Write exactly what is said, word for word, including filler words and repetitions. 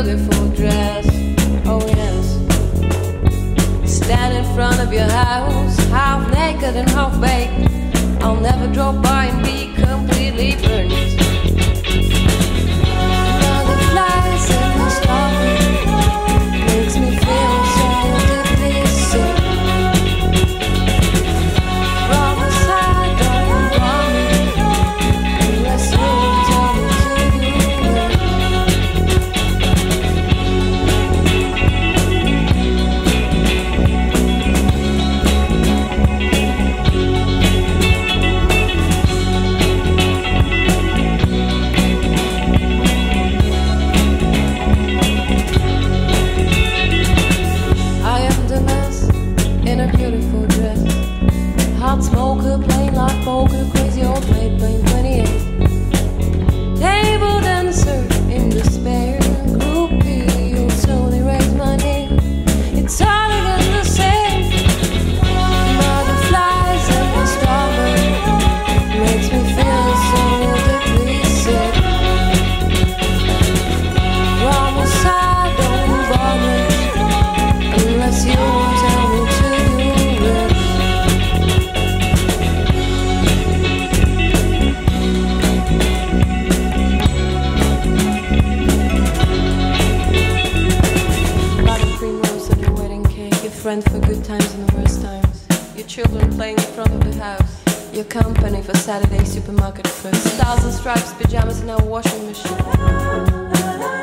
beautiful dress. Oh yes. Stand in front of your house, half naked and half baked. I'll never drop by and be completely burnt. Now the flies in the strawberry makes me feel so deeply sick. Promise I don't want me unless you tell me to do it. Hot smoker, plain like poker, crazy old maid playing twenty-eight. Table dancer in despair, groupie, you'll slowly raise my name. It's all again the same. Butterflies and the strawberry makes me feel so deeply sick. Promise I don't vomit unless you tell me to do it. Friend for good times and the worst times. Your children playing in front of the house. Your company for Saturday supermarket trips. Stars and stripes, pajamas in our washing machine.